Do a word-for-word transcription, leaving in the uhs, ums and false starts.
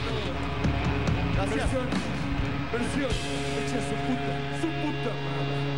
Gracias. Versión, versión, echa su puta, su puta madre.